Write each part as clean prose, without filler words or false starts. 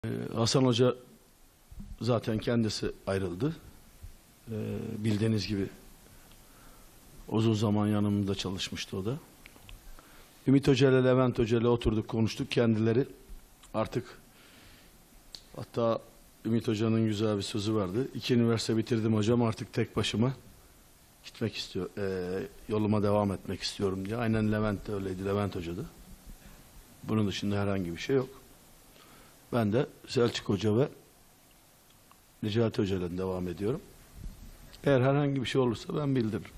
Hasan Hoca zaten kendisi ayrıldı. Bildiğiniz gibi uzun zaman yanımda çalışmıştı o da. Ümit Hoca ile Levent Hoca ile oturduk, konuştuk. Kendileri artık, hatta Ümit Hoca'nın güzel bir sözü vardı. 2 üniversite bitirdim hocam, artık tek başıma gitmek istiyor, yoluma devam etmek istiyorum diye. Aynen Levent de öyleydi, Levent Hoca da. Bunun dışında herhangi bir şey yok. Ben de Selçuk Hoca ve Necati Hoca ile devam ediyorum. Eğer herhangi bir şey olursa ben bildiririm.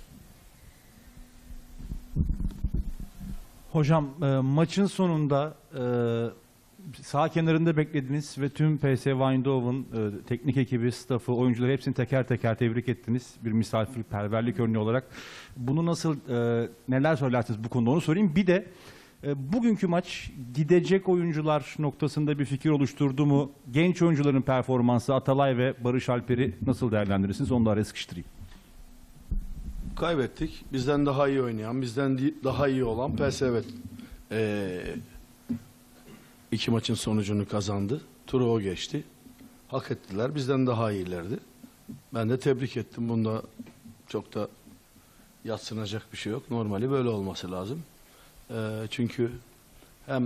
Hocam maçın sonunda sağ kenarında beklediniz ve tüm PSV Eindhoven teknik ekibi, staffı, oyuncuları hepsini teker teker tebrik ettiniz. Bir misafirperverlik örneği olarak. Bunu nasıl, neler söylersiniz bu konuda, onu sorayım. Bir de bugünkü maç gidecek oyuncular noktasında bir fikir oluşturdu mu? Genç oyuncuların performansı, Atalay ve Barış Alper'i nasıl değerlendirirsiniz? Onu da araya sıkıştırayım. Kaybettik. Bizden daha iyi oynayan, bizden daha iyi olan PSV 2 maçın sonucunu kazandı. Turu o geçti. Hak ettiler. Bizden daha iyilerdi. Ben de tebrik ettim. Bunda çok da yadsınacak bir şey yok. Normali böyle olması lazım. Çünkü hem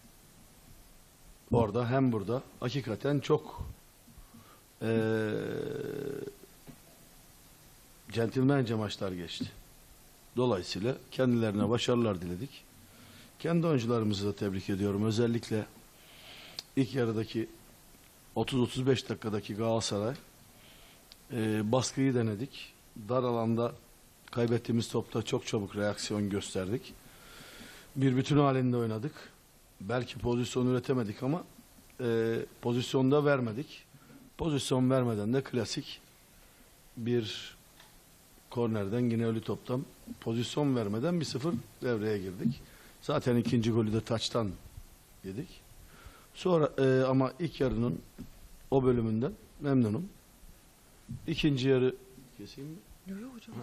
orada hem burada hakikaten çok centilmence maçlar geçti. Dolayısıyla kendilerine başarılar diledik. Kendi oyuncularımızı da tebrik ediyorum. Özellikle ilk yarıdaki 30-35 dakikadaki Galatasaray baskıyı denedik. Dar alanda kaybettiğimiz topta çok çabuk reaksiyon gösterdik. Bir bütün halinde oynadık. Belki pozisyon üretemedik ama pozisyonda vermedik. Pozisyon vermeden de klasik bir kornerden, yine ölü toptan pozisyon vermeden 1-0 devreye girdik. Zaten ikinci golü de taçtan yedik. Sonra ama ilk yarının o bölümünden memnunum. İkinci yarı keseyim mi? Yok hocam.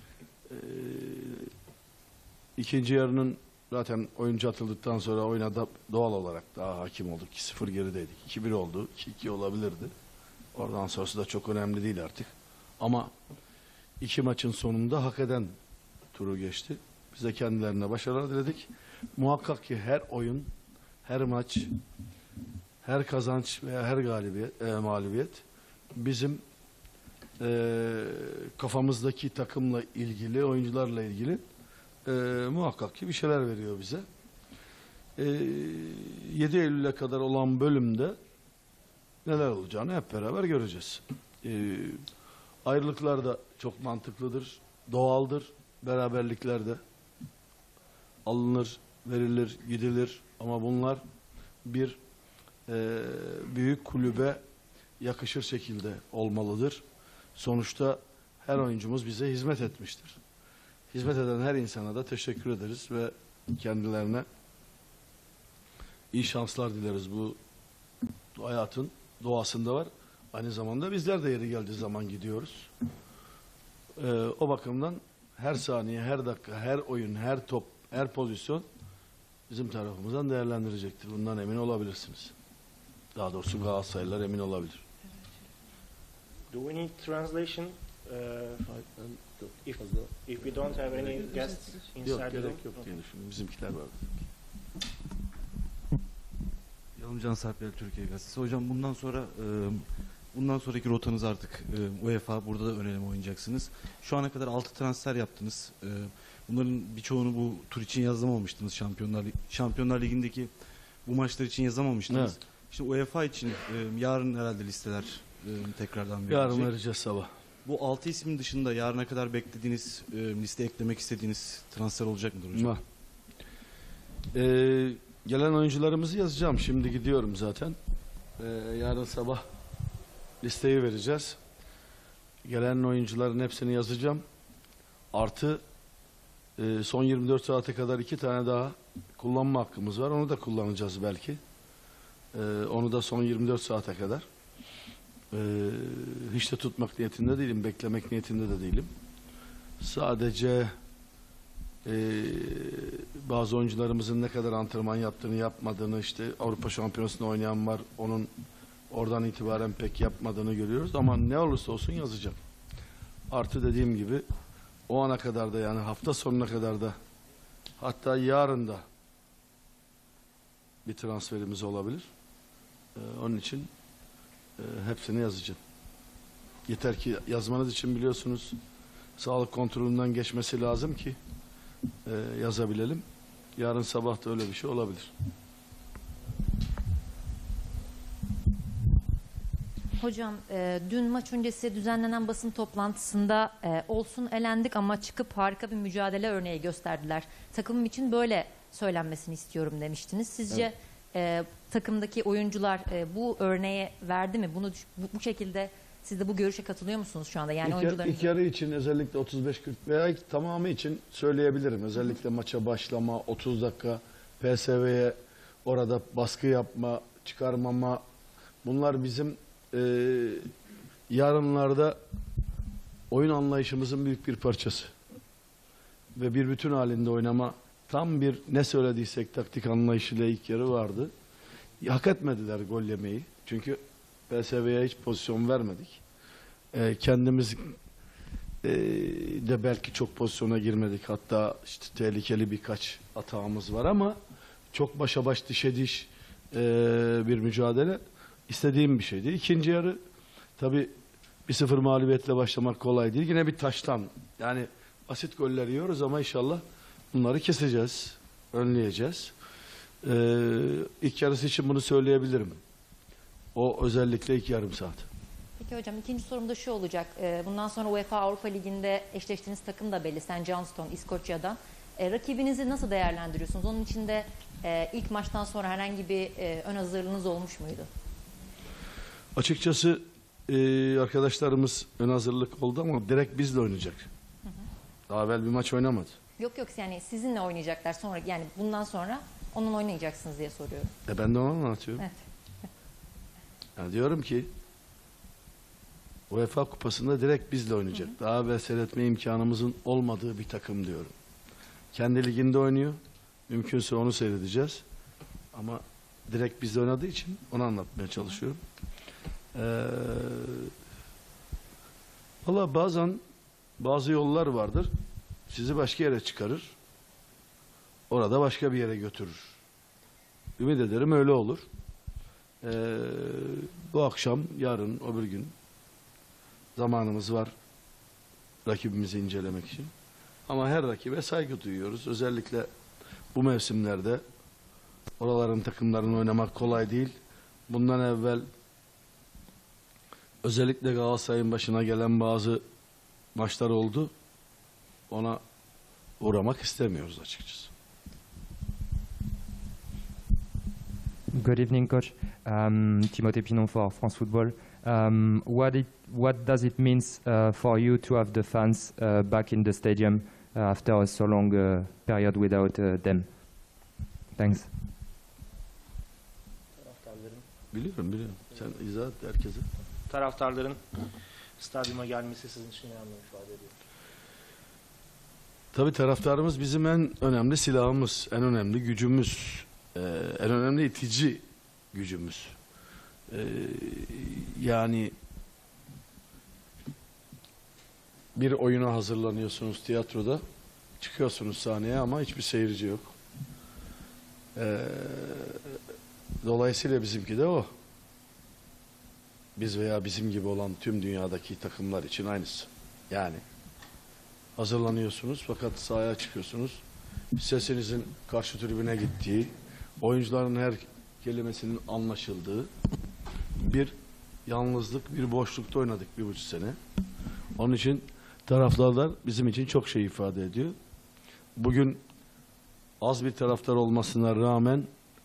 İkinci yarının zaten oyuncu atıldıktan sonra oyuna da doğal olarak daha hakim olduk. 2-0 gerideydik. 2-1 oldu. 2-2 olabilirdi. Oradan sonrası da çok önemli değil artık. Ama 2 maçın sonunda hak eden turu geçti. Biz de kendilerine başarılar diledik. Muhakkak ki her oyun, her maç, her kazanç veya her mağlubiyet bizim kafamızdaki takımla ilgili, oyuncularla ilgili muhakkak ki bir şeyler veriyor bize. 7 Eylül'e kadar olan bölümde neler olacağını hep beraber göreceğiz. Ayrılıklar da çok mantıklıdır, doğaldır. Beraberlikler de alınır, verilir, gidilir. Ama bunlar bir büyük kulübe yakışır şekilde olmalıdır. Sonuçta her oyuncumuz bize hizmet etmiştir. Hizmet eden her insana da teşekkür ederiz ve kendilerine iyi şanslar dileriz. Bu hayatın doğasında var. Aynı zamanda bizler de yeri geldiği zaman gidiyoruz. O bakımdan her saniye, her dakika, her oyun, her top, her pozisyon bizim tarafımızdan değerlendirecektir. Bundan emin olabilirsiniz. Daha doğrusu Galatasaraylılar emin olabilir. Do we need translation? If we don't have any guests inside Yok, the room? gerek yok diye düşünüyorum. Bizimkiler var. Yalımcan Sarpel Türkiye Gazetesi. Hocam bundan sonraki rotanız artık UEFA, burada da ön eleme oynayacaksınız. Şu ana kadar 6 transfer yaptınız. Bunların birçoğunu bu tur için yazamamıştınız. Şampiyonlar Ligi'ndeki bu maçlar için yazamamıştınız. Evet. İşte UEFA için yarın herhalde listeler tekrardan verilecek. Yarın vereceğiz sabah. Bu 6 ismin dışında yarına kadar beklediğiniz, liste eklemek istediğiniz transfer olacak mıdır hocam? Var. Gelen oyuncularımızı yazacağım. Şimdi gidiyorum zaten. Yarın sabah listeyi vereceğiz. Gelen oyuncuların hepsini yazacağım. Artı son 24 saate kadar 2 tane daha kullanma hakkımız var. Onu da kullanacağız belki. Onu da son 24 saate kadar. Hiç de tutmak niyetinde değilim. Beklemek niyetinde de değilim. Sadece bazı oyuncularımızın ne kadar antrenman yaptığını, yapmadığını, işte Avrupa Şampiyonası'nda oynayan var, onun oradan itibaren pek yapmadığını görüyoruz ama ne olursa olsun yazacağım. Artı dediğim gibi o ana kadar da, yani hafta sonuna kadar da, hatta yarın da bir transferimiz olabilir. Onun için hepsini yazacağım. Yeter ki yazmanız için, biliyorsunuz, sağlık kontrolünden geçmesi lazım ki yazabilelim. Yarın sabah da öyle bir şey olabilir. Hocam, dün maç öncesi düzenlenen basın toplantısında olsun elendik ama çıkıp harika bir mücadele örneği gösterdiler. Takımım için böyle söylenmesini istiyorum demiştiniz. Sizce takımdaki oyuncular bu örneğe verdi mi? Bunu bu şekilde siz de bu görüşe katılıyor musunuz şu anda? Yani İlk yarı için özellikle 35-40 veya tamamı için söyleyebilirim. Özellikle maça başlama, 30 dakika PSV'ye orada baskı yapma, çıkarmama, bunlar bizim yarınlarda oyun anlayışımızın büyük bir parçası. Ve bir bütün halinde oynama, tam bir ne söylediysek taktik anlayışıyla ilk yarı vardı. Hak etmediler gol yemeyi. Çünkü PSV'ye hiç pozisyon vermedik. Kendimiz de belki çok pozisyona girmedik. Hatta işte tehlikeli birkaç hatamız var ama çok başa baş, dişe diş bir mücadele. İstediğim bir şeydi. İkinci yarı tabii 1-0 mağlubiyetle başlamak kolay değil. Yine bir taştan, yani basit goller yiyoruz ama inşallah bunları keseceğiz, önleyeceğiz. İlk yarısı için bunu söyleyebilirim. O özellikle ilk yarım saat. Peki hocam, ikinci sorum da şu olacak. Bundan sonra UEFA Avrupa Ligi'nde eşleştiğiniz takım da belli. St. Johnstone, İskoçya'dan. Rakibinizi nasıl değerlendiriyorsunuz? Onun için de ilk maçtan sonra herhangi bir ön hazırlığınız olmuş muydu? Açıkçası arkadaşlarımız ön hazırlık oldu ama direkt bizle oynayacak. Daha evvel bir maç oynamadı. Yok, yani sizinle oynayacaklar sonra, yani bundan sonra onun oynayacaksınız diye soruyorum. Ben de onu anlatıyorum. Evet. Yani diyorum ki UEFA Kupası'nda direkt bizle oynayacak. Daha evvel seyretme imkanımızın olmadığı bir takım diyorum. Kendi liginde oynuyor. Mümkünse onu seyredeceğiz. Ama direkt bizle oynadığı için onu anlatmaya çalışıyorum. Valla bazen bazı yollar vardır. Sizi başka yere çıkarır. Orada başka bir yere götürür. Ümit ederim öyle olur. Bu akşam, yarın, öbür gün zamanımız var rakibimizi incelemek için. Ama her rakibe saygı duyuyoruz. Özellikle bu mevsimlerde oraların takımlarını oynamak kolay değil. Bundan evvel özellikle Galatasaray'ın başına gelen bazı maçlar oldu. Ona uğramak istemiyoruz açıkçası. Good evening, Coach. Timothée Pinon for France Football. What does it mean for you to have the fans back in the stadium after a so long period without them? Thanks. Taraftarların, Biliyorum. Sen izah et herkese. taraftarların stadyuma gelmesi sizin için ne anlam ifade ediyor? Tabii taraftarımız bizim en önemli silahımız, en önemli gücümüz, en önemli itici gücümüz. Yani bir oyuna hazırlanıyorsunuz tiyatroda, çıkıyorsunuz sahneye ama hiçbir seyirci yok. Dolayısıyla bizimki de o. Biz veya bizim gibi olan tüm dünyadaki takımlar için aynısı. Yani hazırlanıyorsunuz fakat sahaya çıkıyorsunuz. Sesinizin karşı tribüne gittiği, oyuncuların her kelimesinin anlaşıldığı bir yalnızlık, bir boşlukta oynadık 1,5 sene. Onun için taraftarlar bizim için çok şey ifade ediyor. Bugün az bir taraftar olmasına rağmen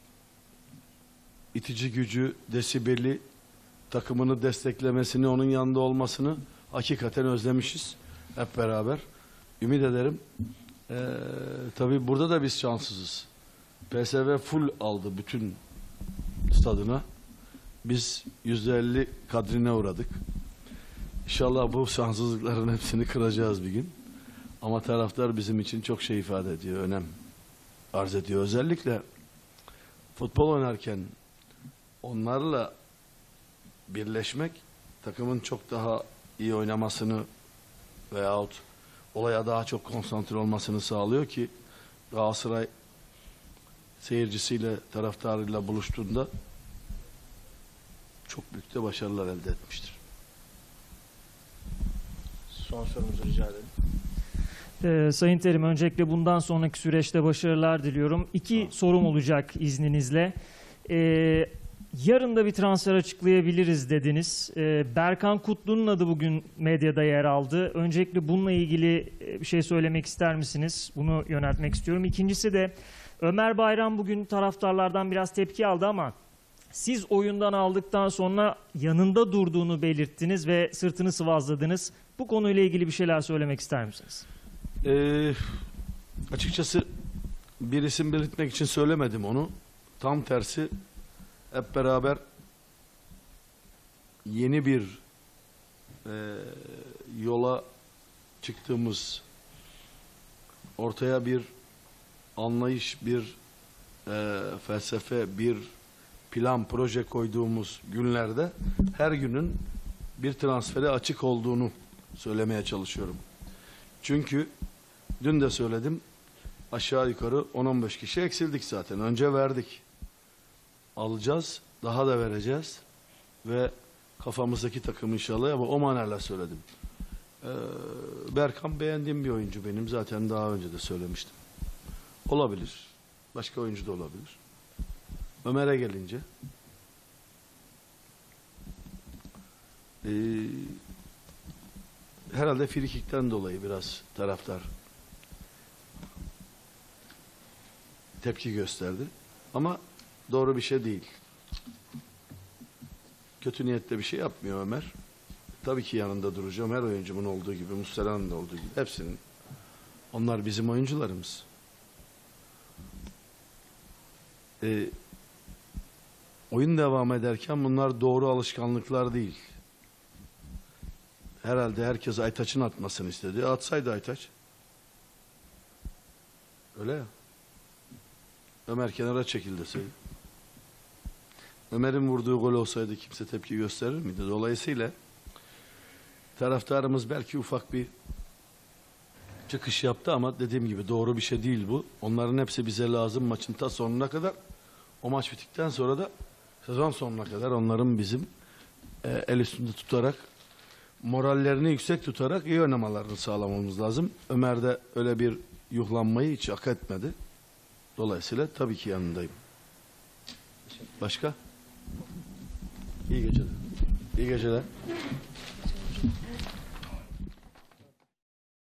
itici gücü, desibeli, takımını desteklemesini, onun yanında olmasını hakikaten özlemişiz hep beraber. Ümit ederim. Tabii burada da biz şanssızız. PSV full aldı bütün stadına. Biz %50 kadrine uğradık. İnşallah bu şanssızlıkların hepsini kıracağız bir gün. Ama taraftar bizim için çok şey ifade ediyor, önem arz ediyor. Özellikle futbol oynarken onlarla birleşmek takımın çok daha iyi oynamasını veyahut olaya daha çok konsantre olmasını sağlıyor ki Galatasaray seyircisiyle, taraftarıyla buluştuğunda çok büyük de başarılar elde etmiştir. Son sorumuzu rica edelim. Sayın Terim, öncelikle bundan sonraki süreçte başarılar diliyorum. İki sorum olacak izninizle. Yarın da bir transfer açıklayabiliriz dediniz. Berkan Kutlu'nun adı bugün medyada yer aldı. Öncelikle bununla ilgili bir şey söylemek ister misiniz? Bunu yöneltmek istiyorum. İkincisi de Ömer Bayram bugün taraftarlardan biraz tepki aldı ama siz oyundan aldıktan sonra yanında durduğunu belirttiniz ve sırtını sıvazladınız. Bu konuyla ilgili bir şeyler söylemek ister misiniz? Açıkçası bir isim belirtmek için söylemedim onu. Tam tersi hep beraber yeni bir yola çıktığımız, ortaya bir anlayış, bir felsefe, bir plan, proje koyduğumuz günlerde her günün bir transfere açık olduğunu söylemeye çalışıyorum. Çünkü dün de söyledim, aşağı yukarı 10-15 kişi eksildik zaten. Önce verdik. Alacağız, daha da vereceğiz ve kafamızdaki takım inşallah, ama o manayla söyledim. Berkan beğendiğim bir oyuncu benim. Zaten daha önce de söylemiştim. Olabilir. Başka oyuncu da olabilir. Ömer'e gelince herhalde frikikten dolayı biraz taraftar tepki gösterdi. Ama doğru bir şey değil. Kötü niyetle bir şey yapmıyor Ömer. Tabii ki yanında duracağım. Her oyuncumun olduğu gibi, Muslera'nın da olduğu gibi. Hepsinin. Onlar bizim oyuncularımız. Oyun devam ederken bunlar doğru alışkanlıklar değil. Herhalde herkes Aytaç'ın atmasını istedi. Atsaydı Aytaç. Öyle ya. Ömer kenara çekil deseydi. Ömer'in vurduğu gol olsaydı kimse tepki gösterir miydi? Dolayısıyla taraftarımız belki ufak bir çıkış yaptı ama dediğim gibi doğru bir şey değil bu. Onların hepsi bize lazım maçın ta sonuna kadar. O maç bittikten sonra da sezon sonuna kadar onların bizim el üstünde tutarak, morallerini yüksek tutarak iyi oynamalarını sağlamamız lazım. Ömer de öyle bir yuhlanmayı hiç hak etmedi. Dolayısıyla tabii ki yanındayım. Başka? İyi geceler. İyi geceler.